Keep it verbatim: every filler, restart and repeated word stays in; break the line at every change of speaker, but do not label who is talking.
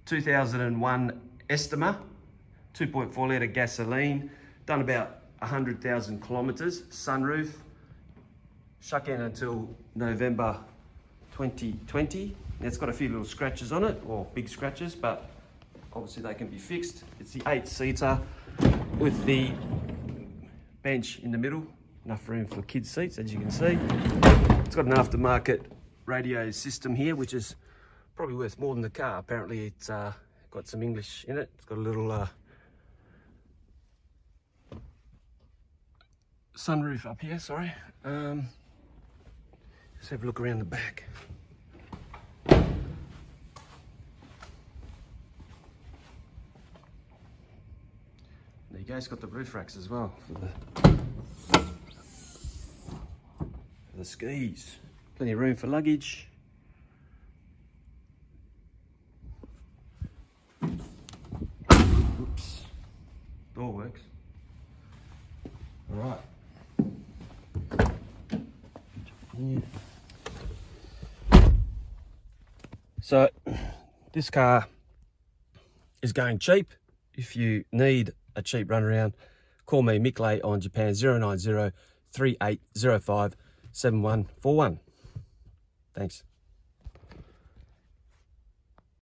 two thousand one Estima, two point four litre gasoline, done about one hundred thousand kilometres, sunroof, shuck in until November twenty twenty. It's got a few little scratches on it, or big scratches, but obviously they can be fixed. It's the eight seater with the bench in the middle, enough room for kids' seats, as you can see. It's got an aftermarket radio system here, which is probably worth more than the car. Apparently it's uh, got some English in it. It's got a little uh, sunroof up here, sorry. Um, let's have a look around the back. There you go, it's got the roof racks as well for the, for the skis. Plenty of room for luggage. Oops, door works. All right. Yeah. So this car is going cheap. If you need a cheap runaround, call me, Mick Lay, on Japan, zero nine zero, three eight zero five, seven one four one. Thanks.